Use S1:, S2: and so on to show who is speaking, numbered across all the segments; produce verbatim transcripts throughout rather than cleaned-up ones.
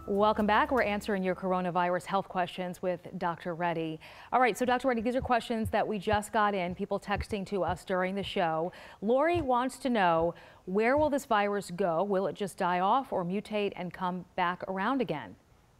S1: Welcome back. We're answering your coronavirus health questions with Doctor Reddy. All right, so Doctor Reddy, these are questions that we just got in, people texting to us during the show. Lori wants to know, where will this virus go? Will it just die off or mutate and come back around again?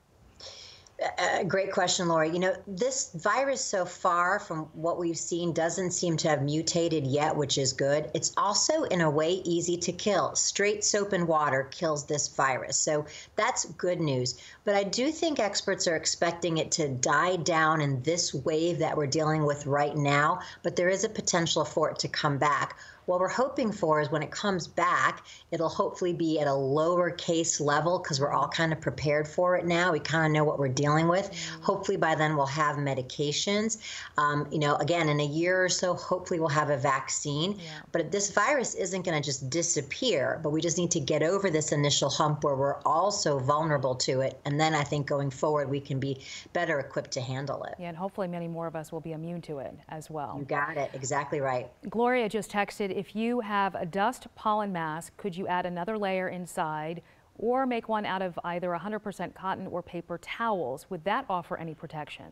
S2: Uh, great question, Lori. You know, this virus so far from what we've seen doesn't seem to have mutated yet, which is good. It's also in a way easy to kill. Straight soap and water kills this virus. So that's good news. But I do think experts are expecting it to die down in this wave that we're dealing with right now, but there is a potential for it to come back. What we're hoping for is when it comes back, it'll hopefully be at a lower case level because we're all kind of prepared for it now. We kind of know what we're dealing with. Mm-hmm. Hopefully by then we'll have medications. Um, you know, again, in a year or so, hopefully we'll have a vaccine. Yeah. But this virus isn't going to just disappear, but we just need to get over this initial hump where we're all so vulnerable to it. And then I think going forward, we can be better equipped to handle it.
S1: Yeah, and hopefully many more of us will be immune to it as well.
S2: You got it. Exactly right.
S1: Gloria just texted, if you have a dust pollen mask, could you add another layer inside or make one out of either one hundred percent cotton or paper towels? Would that offer any protection?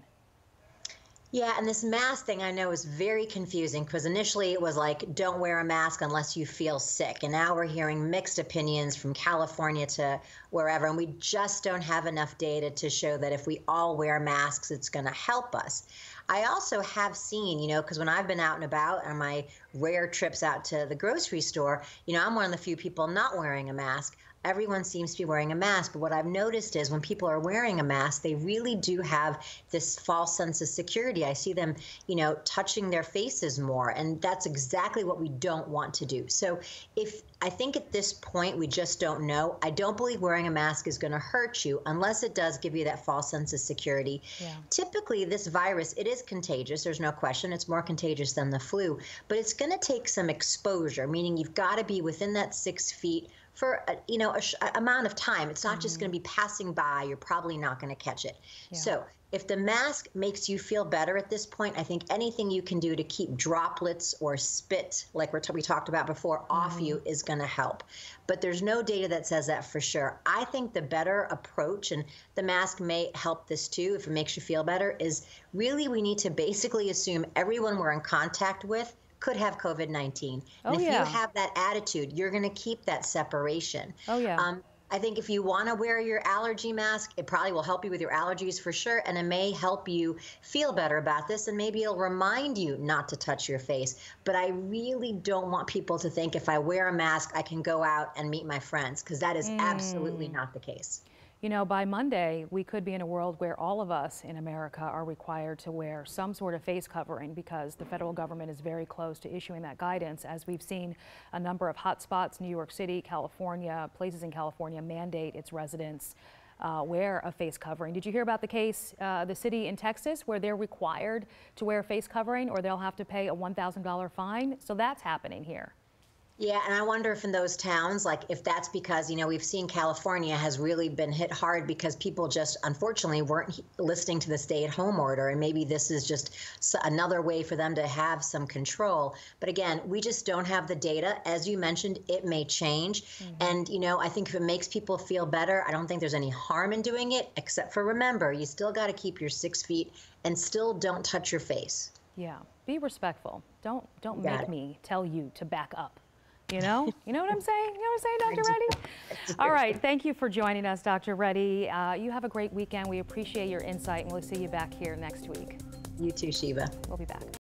S2: Yeah, and this mask thing I know is very confusing because initially it was like, don't wear a mask unless you feel sick. And now we're hearing mixed opinions from California to wherever. And we just don't have enough data to show that if we all wear masks, it's going to help us. I also have seen, you know, because when I've been out and about on my rare trips out to the grocery store, you know, I'm one of the few people not wearing a mask. Everyone seems to be wearing a mask, but what I've noticed is when people are wearing a mask, they really do have this false sense of security. I see them, you know, touching their faces more, and that's exactly what we don't want to do. So if I think at this point we just don't know. I don't believe wearing a mask is going to hurt you unless it does give you that false sense of security. Yeah. Typically, this virus, it is contagious. There's no question. It's more contagious than the flu, but it's going to take some exposure, meaning you've got to be within that six feet for a, you know, a, sh a amount of time. It's not mm-hmm. just going to be passing by. You're probably not going to catch it. Yeah. So if the mask makes you feel better at this point, I think anything you can do to keep droplets or spit, like we're t we talked about before, mm-hmm. off you is going to help. But there's no data that says that for sure. I think the better approach, and the mask may help this too if it makes you feel better, is really we need to basically assume everyone we're in contact with could have COVID nineteen.
S1: Oh,
S2: and if
S1: yeah.
S2: you have that attitude, you're going to keep that separation.
S1: Oh, yeah.
S2: Um, I think if you want to wear your allergy mask, it probably will help you with your allergies for sure, and it may help you feel better about this, and maybe it'll remind you not to touch your face. But I really don't want people to think if I wear a mask, I can go out and meet my friends, because that is mm. absolutely not the case.
S1: You know, by Monday, we could be in a world where all of us in America are required to wear some sort of face covering because the federal government is very close to issuing that guidance. As we've seen a number of hot spots, New York City, California, places in California mandate its residents uh, wear a face covering. Did you hear about the case, uh, the city in Texas, where they're required to wear a face covering or they'll have to pay a one thousand dollar fine? So that's happening here.
S2: Yeah, and I wonder if in those towns, like if that's because, you know, we've seen California has really been hit hard because people just unfortunately weren't listening to the stay-at-home order, and maybe this is just another way for them to have some control. But again, we just don't have the data. As you mentioned, it may change. Mm-hmm. And, you know, I think if it makes people feel better, I don't think there's any harm in doing it, except for remember, you still got to keep your six feet and still don't touch your face.
S1: Yeah, be respectful. Don't, don't
S2: Got
S1: make
S2: it.
S1: me tell you to back up. You know, you know what I'm saying? You know what I'm saying, Doctor Reddy? All right, thank you for joining us, Doctor Reddy. Uh, you have a great weekend. We appreciate your insight, and we'll see you back here next week.
S2: You too, Shiva.
S1: We'll be back.